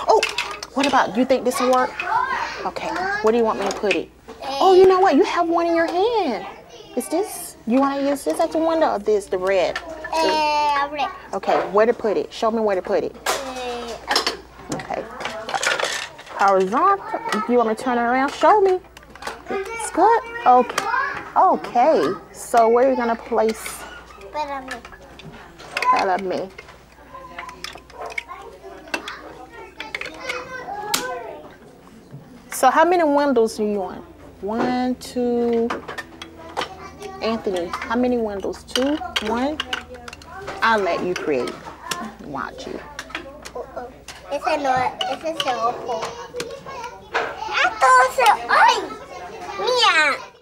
Oh, what about, you think this will work? Okay, where do you want me to put it? Oh, you know what? You have one in your hand. Is this, you want to use this as a window or this, the red? Red. Okay, where to put it? Show me where to put it. Okay. Horizontal. You want me to turn it around? Show me. It's good? Okay. Okay. So where are you going to place? Follow me. So how many windows do you want? 1, 2. Anthony, how many windows? 2? 1? I'll let you create. Watch you. Ese no, ese es el ojo. ¡Ah, todo se... ¡Ay! ¡Mía!